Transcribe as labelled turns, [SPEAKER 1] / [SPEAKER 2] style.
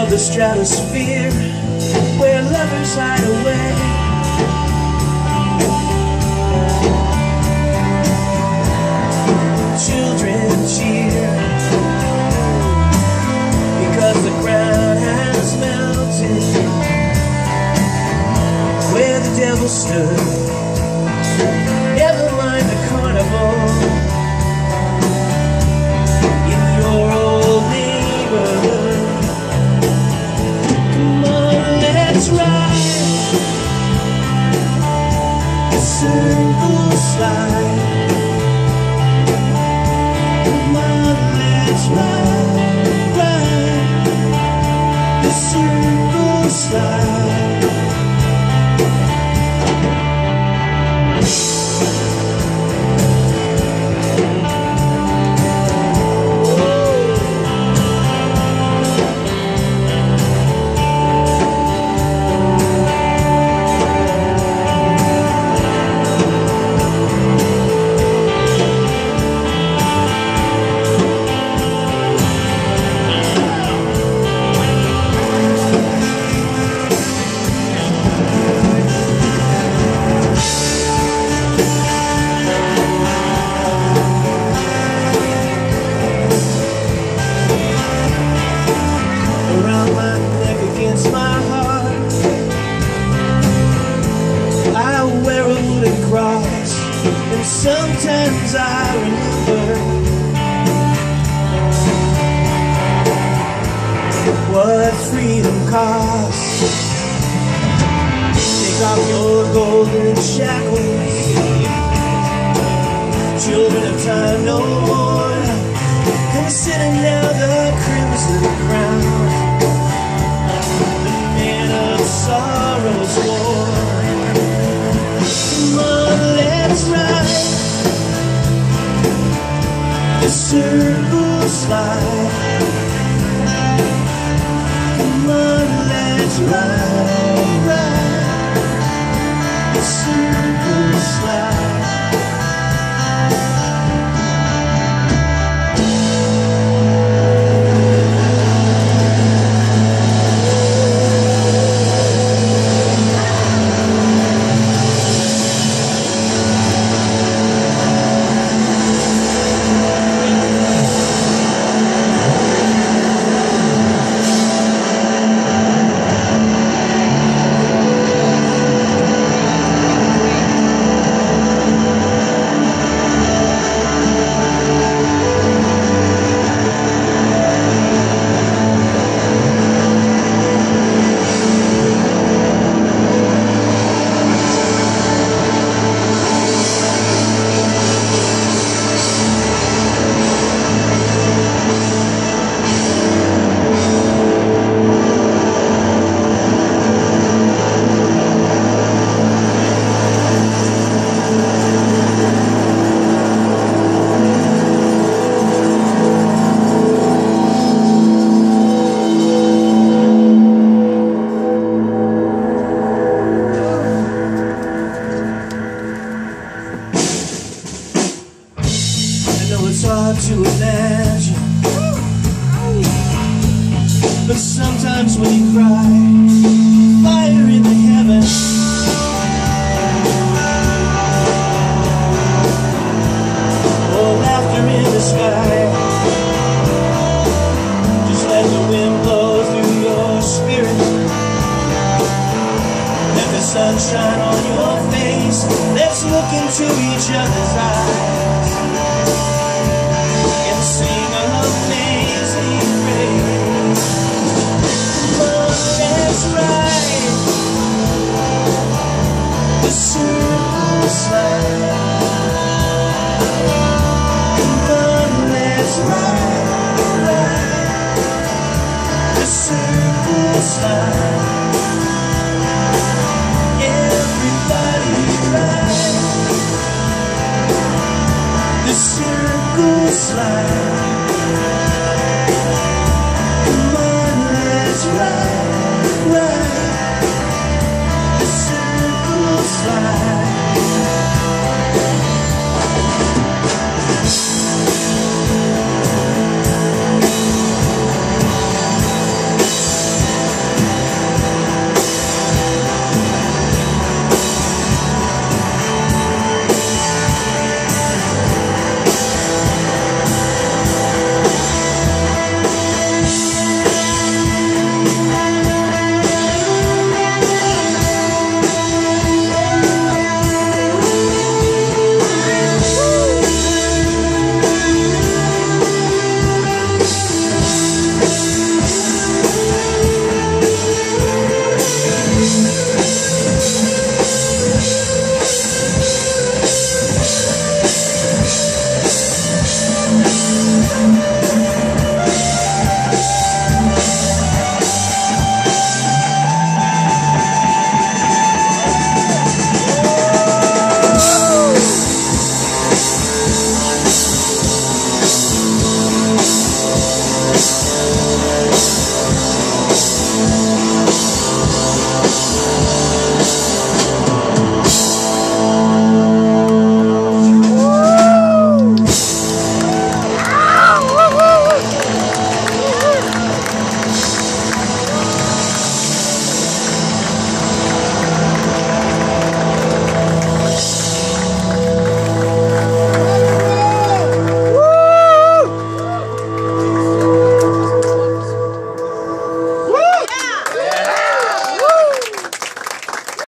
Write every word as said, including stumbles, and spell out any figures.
[SPEAKER 1] of the stratosphere where lovers hide away. Children cheer because the ground has melted where the devil stood. Never mind the carnival in your old neighborhood. Come on, let's ride the circle slide. Come on, let's ride, ride the circle slide. And sometimes I remember what freedom costs. Take off your golden shackles, children of time no more. Come sitting down the crimson crown, the man of sorrows worn. Come on, let's ride the circle slide. Come on, let's ride, ride the circle slide. It's hard to imagine, but sometimes when you cry, fire in the heavens, or laughter in the sky. Just let the wind blow through your spirit, let the sun shine on your face. Let's look into each other's eyes and sing Amazing Grace. Come on, let's ride the circle slide. Come on, let's ride, ride the circle slide.